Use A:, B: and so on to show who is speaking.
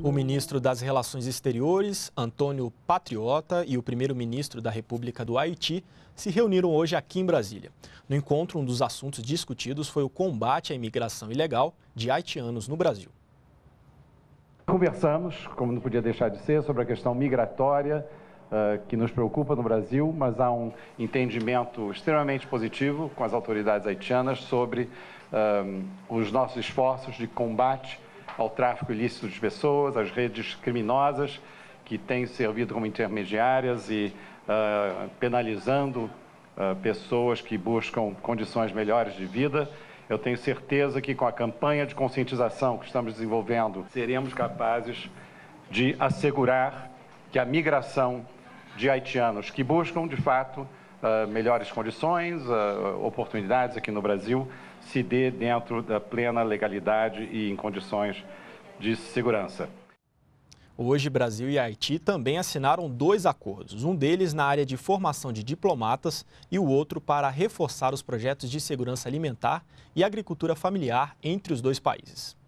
A: O ministro das Relações Exteriores, Antônio Patriota, e o primeiro-ministro da República do Haiti se reuniram hoje aqui em Brasília. No encontro, um dos assuntos discutidos foi o combate à imigração ilegal de haitianos no Brasil.
B: Conversamos, como não podia deixar de ser, sobre a questão migratória que nos preocupa no Brasil, mas há um entendimento extremamente positivo com as autoridades haitianas sobre os nossos esforços de combate ao tráfico ilícito de pessoas, às redes criminosas que têm servido como intermediárias e penalizando pessoas que buscam condições melhores de vida. Eu tenho certeza que com a campanha de conscientização que estamos desenvolvendo, seremos capazes de assegurar que a migração de haitianos que buscam, de fato, melhores condições, oportunidades aqui no Brasil, se dê dentro da plena legalidade e em condições de segurança.
A: Hoje, Brasil e Haiti também assinaram 2 acordos, um deles na área de formação de diplomatas e o outro para reforçar os projetos de segurança alimentar e agricultura familiar entre os 2 países.